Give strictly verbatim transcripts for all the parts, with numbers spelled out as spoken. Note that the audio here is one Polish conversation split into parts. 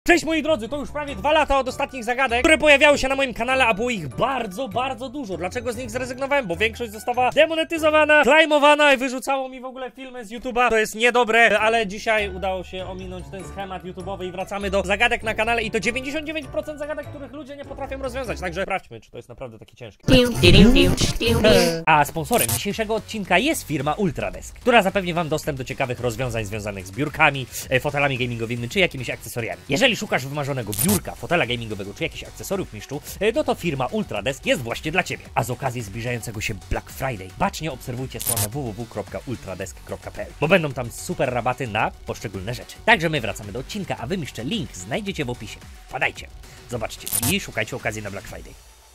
Cześć moi drodzy, to już prawie dwa lata od ostatnich zagadek, które pojawiały się na moim kanale, a było ich bardzo, bardzo dużo. Dlaczego z nich zrezygnowałem? Bo większość została demonetyzowana, claimowana i wyrzucało mi w ogóle filmy z YouTube'a. To jest niedobre, ale dzisiaj udało się ominąć ten schemat YouTube'owy i wracamy do zagadek na kanale i to dziewięćdziesiąt dziewięć procent zagadek, których ludzie nie potrafią rozwiązać. Także sprawdźmy, czy to jest naprawdę takie ciężkie. A sponsorem dzisiejszego odcinka jest firma Ultradesk, która zapewni wam dostęp do ciekawych rozwiązań związanych z biurkami, fotelami gamingowymi czy jakimiś akcesoriami. Jeżeli szukasz wymarzonego biurka, fotela gamingowego czy jakichś akcesoriów miszczu, no to firma Ultradesk jest właśnie dla ciebie. A z okazji zbliżającego się Black Friday bacznie obserwujcie stronę w w w kropka ultradesk kropka p l, bo będą tam super rabaty na poszczególne rzeczy. Także my wracamy do odcinka, a wy jeszcze link znajdziecie w opisie. Wpadajcie, zobaczcie i szukajcie okazji na Black Friday.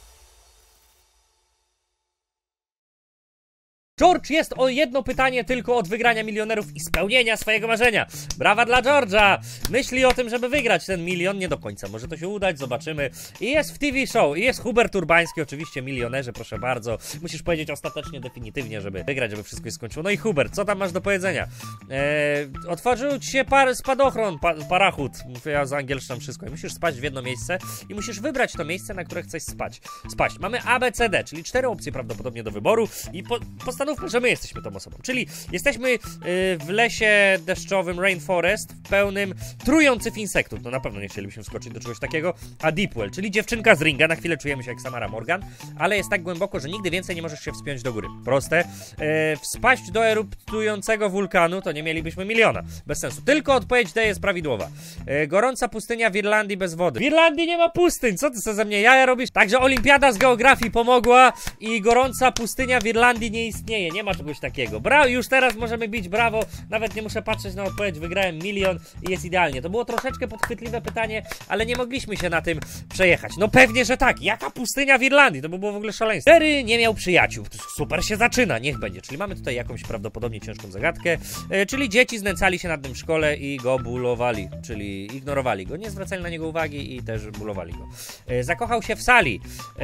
George jest o jedno pytanie tylko od wygrania milionerów i spełnienia swojego marzenia. Brawa dla George'a! Myśli o tym, żeby wygrać ten milion, nie do końca. Może to się udać, zobaczymy. I jest w T V show, i jest Hubert Urbański, oczywiście milionerzy, proszę bardzo. Musisz powiedzieć ostatecznie, definitywnie, żeby wygrać, żeby wszystko się skończyło. No i Hubert, co tam masz do powiedzenia? Eee, otworzył ci się par spadochron, pa parachut. Ja zangielszczam wszystko. I musisz spać w jedno miejsce i musisz wybrać to miejsce, na które chcesz spać. Spać. Mamy A, B, C, D, czyli cztery opcje prawdopodobnie do wyboru i po postanówmy, że my jesteśmy tą osobą. Czyli jesteśmy yy, w lesie deszczowym Rainforest, w pełnym trujących insektów. No na pewno nie chcielibyśmy wskoczyć do czegoś takiego. A Deepwell, czyli dziewczynka z Ringa. Na chwilę czujemy się jak Samara Morgan, ale jest tak głęboko, że nigdy więcej nie możesz się wspiąć do góry. Proste. Yy, wspaść do eruptującego wulkanu, to nie mielibyśmy miliona. Bez sensu. Tylko odpowiedź D jest prawidłowa. Yy, gorąca pustynia w Irlandii bez wody. W Irlandii nie ma pustyń. Co ty sobie ze mnie jaja robisz? Także olimpiada z geografii pomogła i gorąca pustynia w Irlandii nie istnieje. Nie ma czegoś takiego. Brawo, już teraz możemy bić brawo. Nawet nie muszę patrzeć na odpowiedź. Wygrałem milion i jest idealnie. To było troszeczkę podchwytliwe pytanie, ale nie mogliśmy się na tym przejechać. No pewnie, że tak. Jaka pustynia w Irlandii? To by było w ogóle szaleństwo. Jerry nie miał przyjaciół. Super się zaczyna. Niech będzie. Czyli mamy tutaj jakąś prawdopodobnie ciężką zagadkę. E, czyli dzieci znęcali się nad nim w szkole i go bulowali. Czyli ignorowali go. Nie zwracali na niego uwagi i też bulowali go. E, zakochał się w Sali.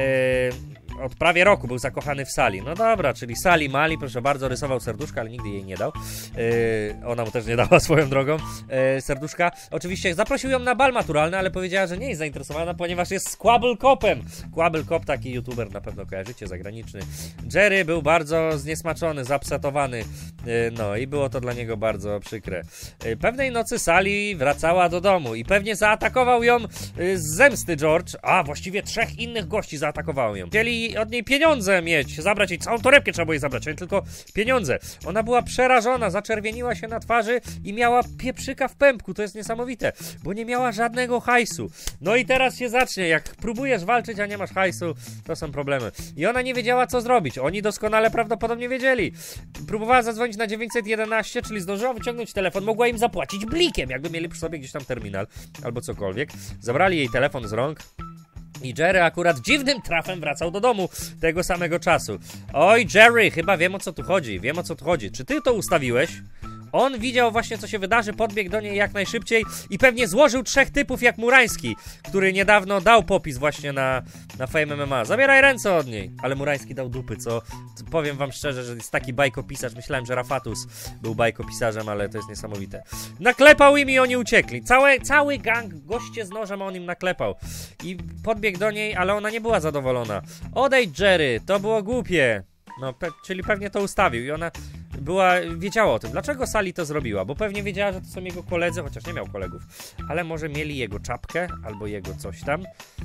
E, Od prawie roku był zakochany w Sali. No dobra, czyli Sali Mali, proszę bardzo, rysował serduszka, ale nigdy jej nie dał. Yy, ona mu też nie dała swoją drogą yy, serduszka. Oczywiście zaprosił ją na bal maturalny, ale powiedziała, że nie jest zainteresowana, ponieważ jest Squabble Copem. Squabble Cop, taki youtuber, na pewno kojarzycie, zagraniczny. Jerry był bardzo zniesmaczony, zapsetowany. Yy, no i było to dla niego bardzo przykre. Yy, pewnej nocy Sali wracała do domu i pewnie zaatakował ją yy, z zemsty George, a właściwie trzech innych gości zaatakowało ją. Chcieli od niej pieniądze mieć, zabrać jej całą torebkę, trzeba było jej zabrać, a nie tylko pieniądze. Ona była przerażona, zaczerwieniła się na twarzy i miała pieprzyka w pępku, to jest niesamowite, bo nie miała żadnego hajsu. No i teraz się zacznie, jak próbujesz walczyć, a nie masz hajsu, to są problemy. I ona nie wiedziała, co zrobić, oni doskonale prawdopodobnie wiedzieli. Próbowała zadzwonić na dziewięćset jedenaście, czyli zdążyła wyciągnąć telefon, mogła im zapłacić blikiem, jakby mieli przy sobie gdzieś tam terminal, albo cokolwiek. Zabrali jej telefon z rąk. I Jerry akurat dziwnym trafem wracał do domu tego samego czasu. Oj, Jerry, chyba wiem, o co tu chodzi. Wiem, o co tu chodzi. Czy ty to ustawiłeś? On widział właśnie, co się wydarzy, podbiegł do niej jak najszybciej i pewnie złożył trzech typów jak Murański, który niedawno dał popis właśnie na, na Fame M M A. Zabieraj ręce od niej. Ale Murański dał dupy, co powiem wam szczerze, że jest taki bajkopisarz. Myślałem, że Rafatus był bajkopisarzem, ale to jest niesamowite. Naklepał im i oni uciekli. Całe, cały gang, goście z nożem, on im naklepał. I podbiegł do niej, ale ona nie była zadowolona. Odejdź, Jerry, to było głupie. No, pe czyli pewnie to ustawił i ona była, wiedziała o tym. Dlaczego Sally to zrobiła? Bo pewnie wiedziała, że to są jego koledzy, chociaż nie miał kolegów. Ale może mieli jego czapkę, albo jego coś tam.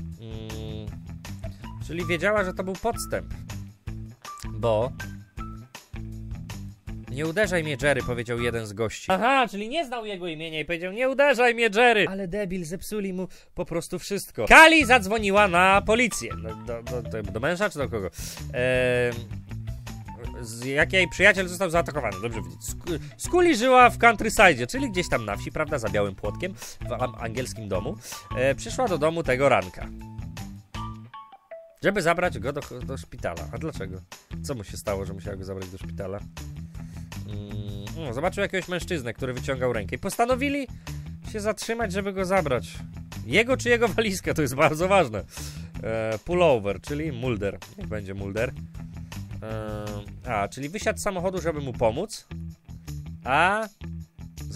Mm, czyli wiedziała, że to był podstęp. Bo... Nie uderzaj mnie, Jerry, powiedział jeden z gości. Aha, czyli nie znał jego imienia i powiedział, nie uderzaj mnie, Jerry. Ale debil, zepsuli mu po prostu wszystko. Kali zadzwoniła na policję. Do, do, do, do męża czy do kogo? Eee... Z jak jej przyjaciel został zaatakowany, dobrze widzieć. Skuli żyła w countryside, czyli gdzieś tam na wsi, prawda, za białym płotkiem, w angielskim domu. E, przyszła do domu tego ranka, żeby zabrać go do, do szpitala. A dlaczego? Co mu się stało, że musiała go zabrać do szpitala? Mm, no, zobaczył jakiegoś mężczyznę, który wyciągał rękę i postanowili się zatrzymać, żeby go zabrać. Jego czy jego walizkę, to jest bardzo ważne. E, pullover, czyli Mulder. Niech będzie Mulder. A, czyli wysiadł z samochodu, żeby mu pomóc, a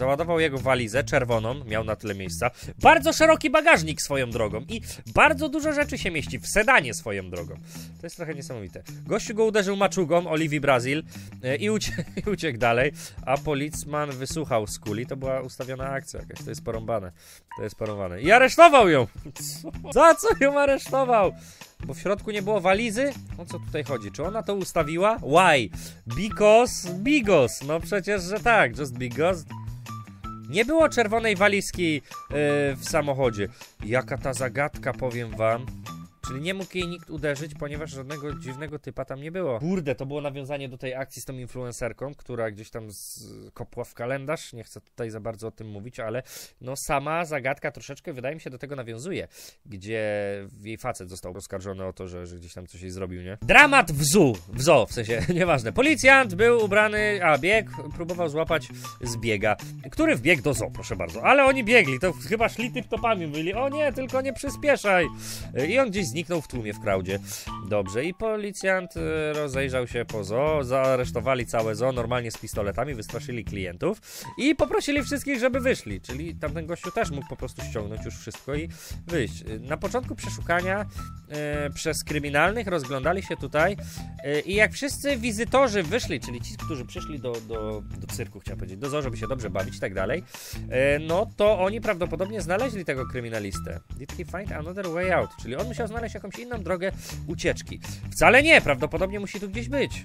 załadował jego walizę czerwoną, miał na tyle miejsca. Bardzo szeroki bagażnik swoją drogą i bardzo dużo rzeczy się mieści w sedanie swoją drogą. To jest trochę niesamowite. Gościu go uderzył maczugą, Oliwii Brazil i, ucie i uciekł dalej, a policjant wysłuchał z kuli. To była ustawiona akcja jakaś, to jest porąbane. To jest porąbane. I aresztował ją! Co? Za co ją aresztował? Bo w środku nie było walizy? O co tutaj chodzi? Czy ona to ustawiła? Why? Because bigos. No przecież, że tak. Just because. Nie było czerwonej walizki yy, w samochodzie. Jaka ta zagadka, powiem wam. Czyli nie mógł jej nikt uderzyć, ponieważ żadnego dziwnego typa tam nie było. Kurde, to było nawiązanie do tej akcji z tą influencerką, która gdzieś tam z... kopła w kalendarz. Nie chcę tutaj za bardzo o tym mówić, ale no sama zagadka troszeczkę, wydaje mi się, do tego nawiązuje. Gdzie jej facet został oskarżony o to, że, że gdzieś tam coś jej zrobił, nie? Dramat w zoo. W zoo, w sensie, nieważne. Policjant był ubrany, a bieg, próbował złapać z biega. Który wbiegł do zoo, proszę bardzo. Ale oni biegli, to chyba szli typ-topami. Mówili, o nie, tylko nie przyspieszaj. I on gdzieś zniknął w tłumie w crowdzie. Dobrze, i policjant e, rozejrzał się po zoo, zaaresztowali całe zoo, normalnie z pistoletami, wystraszyli klientów i poprosili wszystkich, żeby wyszli, czyli tamten gościu też mógł po prostu ściągnąć już wszystko i wyjść. Na początku przeszukania e, przez kryminalnych rozglądali się tutaj e, i jak wszyscy wizytorzy wyszli, czyli ci, którzy przyszli do, do, do cyrku, chciałem powiedzieć, do zoo, żeby się dobrze bawić i tak dalej, e, no to oni prawdopodobnie znaleźli tego kryminalistę. Did he find another way out? Czyli on musiał znaleźć jakąś inną drogę ucieczki. Wcale nie, prawdopodobnie musi tu gdzieś być.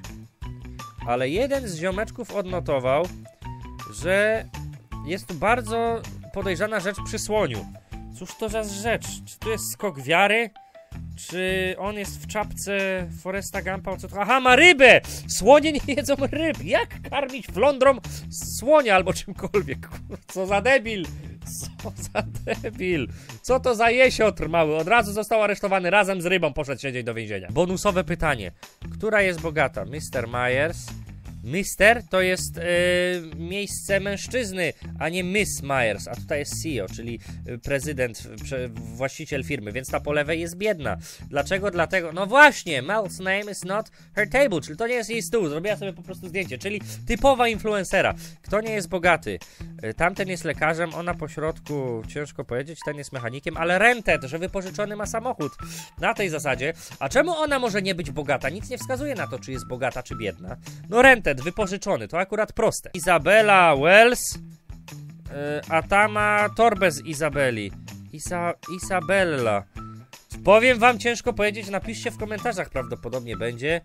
Ale jeden z ziomeczków odnotował, że jest tu bardzo podejrzana rzecz przy słoniu. Cóż to za rzecz? Czy to jest skok wiary? Czy on jest w czapce Foresta Gumpa? O co to? Aha, ma rybę! Słonie nie jedzą ryb. Jak karmić flądrą słonia albo czymkolwiek? Co za debil! Co za debil! Co to za jesiotr mały? Od razu został aresztowany razem z rybą, poszedł siedzieć do więzienia. Bonusowe pytanie. Która jest bogata? mister Myers? Mister to jest yy, miejsce mężczyzny, a nie Miss Myers, a tutaj jest C E O, czyli prezydent, prze, właściciel firmy, więc ta po lewej jest biedna. Dlaczego? Dlatego, no właśnie, Mel's name is not her table, czyli to nie jest jej stół, zrobiła sobie po prostu zdjęcie, czyli typowa influencera. Kto nie jest bogaty? Yy, tamten jest lekarzem, ona po środku, ciężko powiedzieć, ten jest mechanikiem, ale rented, że wypożyczony ma samochód. Na tej zasadzie. A czemu ona może nie być bogata? Nic nie wskazuje na to, czy jest bogata, czy biedna. No rented, wypożyczony, to akurat proste. Izabela Wells, yy, a ta ma torbę z Izabeli. Isa Isabella. Powiem wam, ciężko powiedzieć, napiszcie w komentarzach, prawdopodobnie będzie.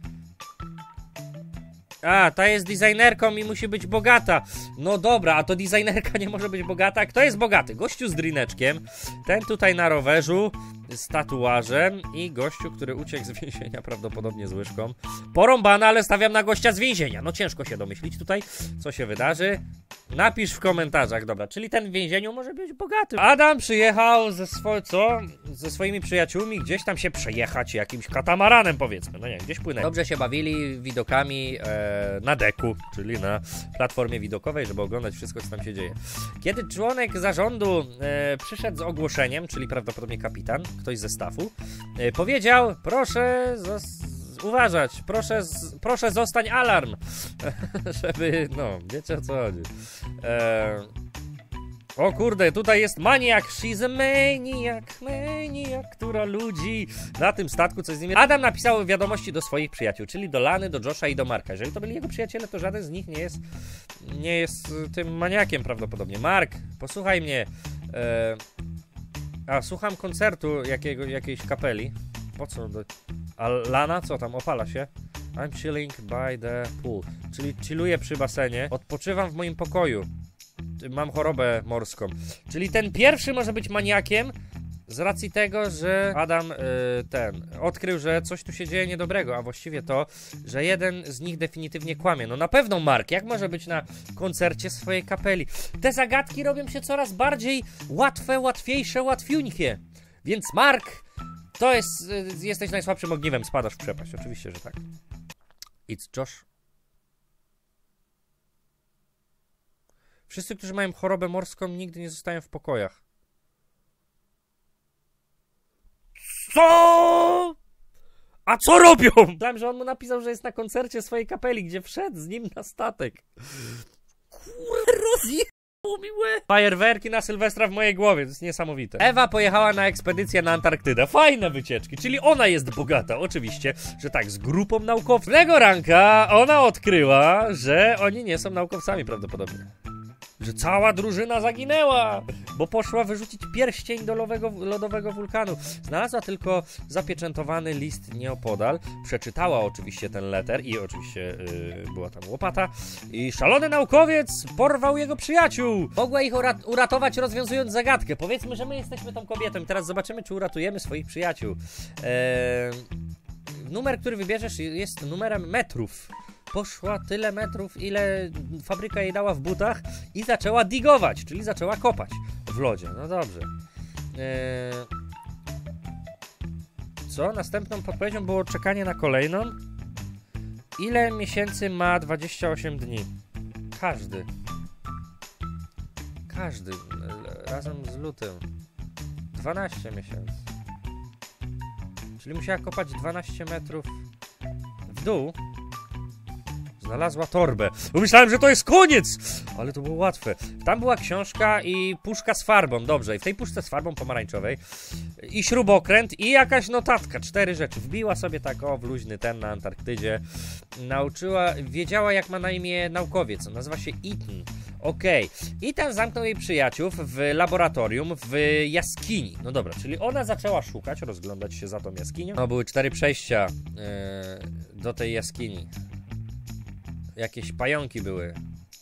A, ta jest designerką i musi być bogata. No dobra, a to designerka nie może być bogata. Kto jest bogaty? Gościu z drineczkiem, ten tutaj na rowerzu, z tatuażem i gościu, który uciekł z więzienia, prawdopodobnie z łyżką. Porąbana, ale stawiam na gościa z więzienia. No ciężko się domyślić tutaj, co się wydarzy. Napisz w komentarzach, dobra, czyli ten w więzieniu może być bogaty. Adam przyjechał ze swo co? Ze swoimi przyjaciółmi gdzieś tam się przejechać jakimś katamaranem, powiedzmy. No nie, gdzieś płynęli. Dobrze się bawili widokami e, na deku, czyli na platformie widokowej, żeby oglądać wszystko, co tam się dzieje. Kiedy członek zarządu e, przyszedł z ogłoszeniem, czyli prawdopodobnie kapitan, ktoś ze staffu, e, powiedział, proszę uważać, proszę, z, proszę zostań alarm, żeby, no, wiecie o co chodzi. E, o kurde, tutaj jest maniak, she's a maniac, maniac, która ludzi na tym statku coś z nimi. Adam napisał wiadomości do swoich przyjaciół, czyli do Lany, do Josha i do Marka. Jeżeli to byli jego przyjaciele, to żaden z nich nie jest, nie jest tym maniakiem prawdopodobnie. Mark, posłuchaj mnie. E, a, słucham koncertu jakiego, jakiejś kapeli. Po co? Do... A Lana, co tam, opala się? I'm chilling by the pool. Czyli chilluję przy basenie. Odpoczywam w moim pokoju. Mam chorobę morską. Czyli ten pierwszy może być maniakiem z racji tego, że Adam yy, ten odkrył, że coś tu się dzieje niedobrego, a właściwie to, że jeden z nich definitywnie kłamie. No na pewno Mark, jak może być na koncercie swojej kapeli? Te zagadki robią się coraz bardziej łatwe, łatwiejsze, łatwiuńkie. Więc Mark, to jest, yy, jesteś najsłabszym ogniwem, spadasz w przepaść, oczywiście, że tak. It's Josh. Wszyscy, którzy mają chorobę morską, nigdy nie zostają w pokojach. Co? A co robią? Myślałem, że on mu napisał, że jest na koncercie swojej kapeli, gdzie wszedł z nim na statek. Kurde, rozje... Miłe. Fajerwerki na Sylwestra w mojej głowie, to jest niesamowite. Ewa pojechała na ekspedycję na Antarktydę. Fajne wycieczki, czyli ona jest bogata. Oczywiście, że tak, z grupą naukowców. Tego ranka ona odkryła, że oni nie są naukowcami prawdopodobnie. Że cała drużyna zaginęła, bo poszła wyrzucić pierścień do lodowego, lodowego wulkanu. Znalazła tylko zapieczętowany list nieopodal. Przeczytała oczywiście ten letter i oczywiście yy, była tam łopata. I szalony naukowiec porwał jego przyjaciół. Mogła ich urat uratować, rozwiązując zagadkę. Powiedzmy, że my jesteśmy tą kobietą i teraz zobaczymy, czy uratujemy swoich przyjaciół. Eee, numer, który wybierzesz, jest numerem metrów. Poszła tyle metrów, ile fabryka jej dała w butach i zaczęła digować, czyli zaczęła kopać w lodzie. No dobrze. Eee... Co? Następną podpowiedzią było czekanie na kolejną. Ile miesięcy ma dwadzieścia osiem dni? Każdy. Każdy. Razem z lutym. dwanaście miesięcy. Czyli musiała kopać dwanaście metrów w dół. Znalazła torbę. Myślałem, że to jest koniec! Ale to było łatwe. Tam była książka i puszka z farbą. Dobrze, i w tej puszce z farbą pomarańczowej i śrubokręt i jakaś notatka. Cztery rzeczy. Wbiła sobie tak o w luźny ten na Antarktydzie. Nauczyła, wiedziała jak ma na imię naukowiec. Nazywa się Ethan. Okej. Okay. Ethan zamknął jej przyjaciół w laboratorium w jaskini. No dobra, czyli ona zaczęła szukać, rozglądać się za tą jaskinią. No były cztery przejścia yy, do tej jaskini. Jakieś pająki były.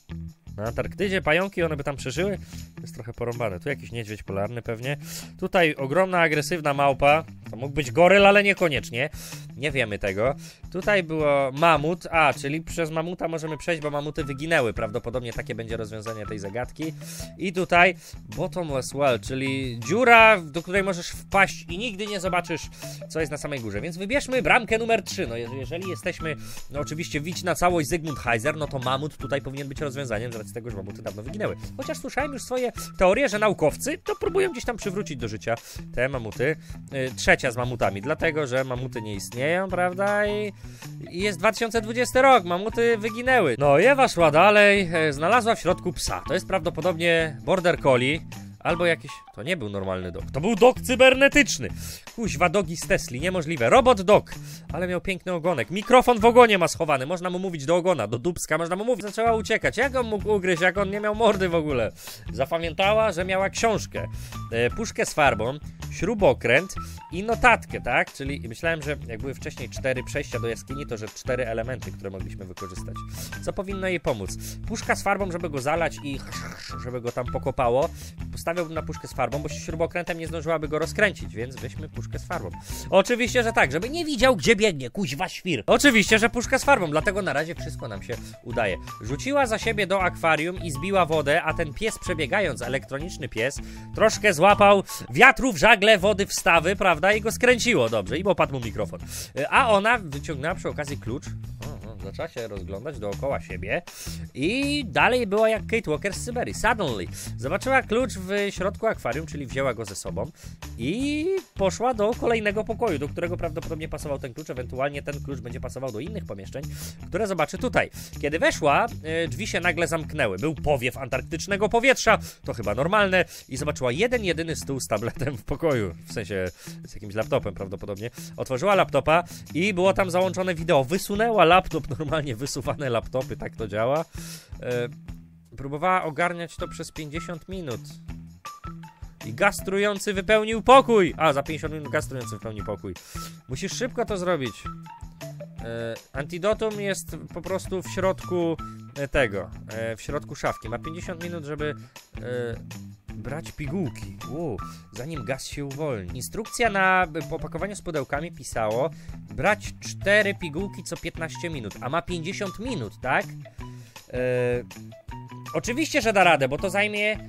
Na Antarktydzie pająki, one by tam przeżyły? To jest trochę porąbane. Tu jakiś niedźwiedź polarny pewnie. Tutaj ogromna, agresywna małpa. To mógł być goryl, ale niekoniecznie. Nie wiemy tego. Tutaj było mamut. A, czyli przez mamuta możemy przejść, bo mamuty wyginęły. Prawdopodobnie takie będzie rozwiązanie tej zagadki. I tutaj bottomless well, czyli dziura, do której możesz wpaść i nigdy nie zobaczysz, co jest na samej górze. Więc wybierzmy bramkę numer trzy. No jeżeli jesteśmy, no oczywiście widz na całość Zygmunt Heiser, no to mamut tutaj powinien być rozwiązaniem, z racji tego, że mamuty dawno wyginęły. Chociaż słyszałem już swoje teorie, że naukowcy to próbują gdzieś tam przywrócić do życia te mamuty. Yy, trzecia z mamutami, dlatego, że mamuty nie istnieją, prawda? I, i jest dwa tysiące dwudziesty rok, mamuty wyginęły. No i Ewa szła dalej, yy, znalazła w środku psa. To jest prawdopodobnie border collie. Albo jakiś... To nie był normalny dog. To był dog cybernetyczny. Kuźwa, dogi z Tesli. Niemożliwe. Robot dog. Ale miał piękny ogonek. Mikrofon w ogonie ma schowany. Można mu mówić do ogona, do dupska. Można mu mówić. Zaczęła uciekać. Jak on mógł ugryźć, jak on nie miał mordy w ogóle? Zapamiętała, że miała książkę. E, puszkę z farbą. Śrubokręt. I notatkę, tak? Czyli myślałem, że jak były wcześniej cztery przejścia do jaskini, to że cztery elementy, które mogliśmy wykorzystać. Co powinno jej pomóc? Puszka z farbą, żeby go zalać i żeby go tam pokopało. Postawiłbym na puszkę z farbą, bo śrubokrętem nie zdążyłaby go rozkręcić, więc weźmy puszkę z farbą. Oczywiście, że tak, żeby nie widział, gdzie biegnie, kuźwa świr. Oczywiście, że puszkę z farbą, dlatego na razie wszystko nam się udaje. Rzuciła za siebie do akwarium i zbiła wodę, a ten pies przebiegając, elektroniczny pies, troszkę złapał wiatru w żagle, wody w stawy, prawda, i go skręciło dobrze, i opadł mu mikrofon. A ona wyciągnęła przy okazji klucz. Zaczęła się rozglądać dookoła siebie i dalej była jak Kate Walker z Syberii. Suddenly zobaczyła klucz w środku akwarium, czyli wzięła go ze sobą i poszła do kolejnego pokoju, do którego prawdopodobnie pasował ten klucz, ewentualnie ten klucz będzie pasował do innych pomieszczeń, które zobaczy tutaj. Kiedy weszła, drzwi się nagle zamknęły. Był powiew antarktycznego powietrza, to chyba normalne, i zobaczyła jeden, jedyny stół z tabletem w pokoju, w sensie z jakimś laptopem prawdopodobnie. Otworzyła laptopa i było tam załączone wideo. Wysunęła laptop, normalnie wysuwane laptopy, tak to działa. E, próbowała ogarniać to przez pięćdziesiąt minut. I gaz trujący wypełnił pokój. A, za pięćdziesiąt minut gaz trujący wypełni pokój. Musisz szybko to zrobić. E, antidotum jest po prostu w środku tego, e, w środku szafki. Ma pięćdziesiąt minut, żeby e, brać pigułki. U, zanim gaz się uwolni. Instrukcja na opakowaniu z pudełkami pisało brać cztery pigułki co piętnaście minut, a ma pięćdziesiąt minut, tak? E, oczywiście, że da radę, bo to zajmie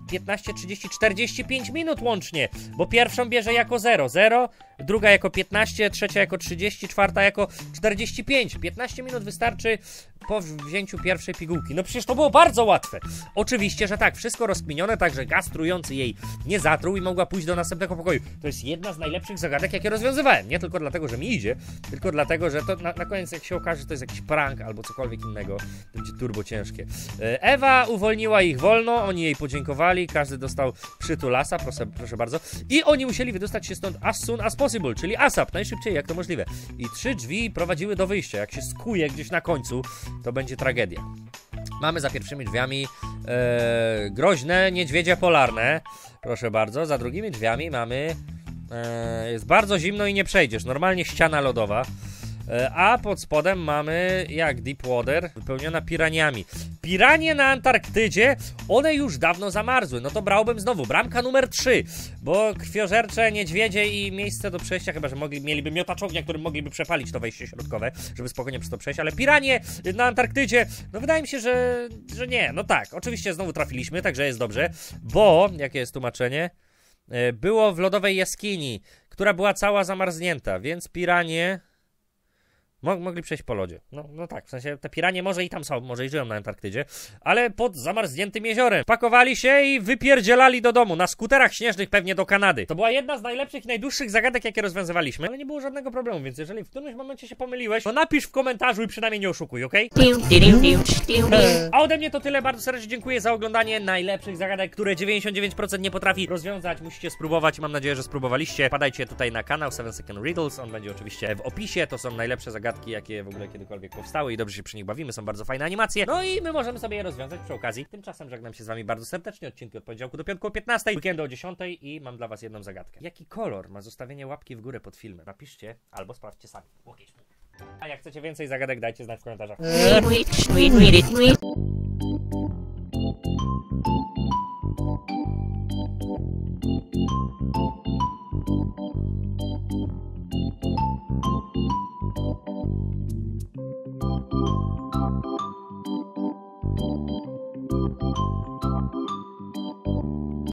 piętnaście, trzydzieści, czterdzieści pięć minut łącznie, bo pierwszą bierze jako zero, zero, druga jako piętnaście, trzecia jako trzydzieści, czwarta jako czterdzieści pięć. piętnaście minut wystarczy po wzięciu pierwszej pigułki. No przecież to było bardzo łatwe. Oczywiście, że tak, wszystko rozkminione, tak że gaz trujący jej nie zatruł i mogła pójść do następnego pokoju. To jest jedna z najlepszych zagadek, jakie rozwiązywałem. Nie tylko dlatego, że mi idzie, tylko dlatego, że to na, na koniec, jak się okaże, że to jest jakiś prank albo cokolwiek innego, to będzie turbo ciężkie. Ewa uwolniła ich wolno, oni jej podziękowali, każdy dostał przytulasa, proszę, proszę bardzo, i oni musieli wydostać się stąd as soon as possible, czyli asap, najszybciej jak to możliwe. I trzy drzwi prowadziły do wyjścia. Jak się skuje gdzieś na końcu, to będzie tragedia. Mamy za pierwszymi drzwiami e, groźne niedźwiedzie polarne, proszę bardzo. Za drugimi drzwiami mamy e, jest bardzo zimno i nie przejdziesz, normalnie ściana lodowa. A pod spodem mamy jak Deepwater, wypełniona piraniami. Piranie na Antarktydzie, one już dawno zamarzły. No to brałbym znowu bramka numer trzy, bo krwiożercze niedźwiedzie i miejsce do przejścia, chyba że mogli, mieliby miotaczownia, którym mogliby przepalić to wejście środkowe, żeby spokojnie przez to przejść, ale piranie na Antarktydzie, no wydaje mi się, że, że nie. No tak, oczywiście znowu trafiliśmy, także jest dobrze, bo, jakie jest tłumaczenie? Było w lodowej jaskini, która była cała zamarznięta, więc piranie mogli przejść po lodzie. No, no tak, w sensie te piranie może i tam są, może i żyją na Antarktydzie, ale pod zamarzniętym jeziorem. Pakowali się i wypierdzielali do domu, na skuterach śnieżnych pewnie do Kanady. To była jedna z najlepszych i najdłuższych zagadek, jakie rozwiązywaliśmy, ale nie było żadnego problemu, więc jeżeli w którymś momencie się pomyliłeś, to napisz w komentarzu i przynajmniej nie oszukuj, okej? Okay? A ode mnie to tyle, bardzo serdecznie dziękuję za oglądanie najlepszych zagadek, które dziewięćdziesiąt dziewięć procent nie potrafi rozwiązać. Musicie spróbować i mam nadzieję, że spróbowaliście. Padajcie tutaj na kanał seven second riddles, on będzie oczywiście w opisie, to są najlepsze zagadki, jakie w ogóle kiedykolwiek powstały i dobrze się przy nich bawimy, są bardzo fajne animacje, no i my możemy sobie je rozwiązać przy okazji. Tymczasem żegnam się z wami bardzo serdecznie, odcinki od poniedziałku do piątku o piętnastej, weekendu o dziesiątej i mam dla was jedną zagadkę. Jaki kolor ma zostawienie łapki w górę pod filmem? Napiszcie albo sprawdźcie sami. A jak chcecie więcej zagadek, dajcie znać w komentarzach.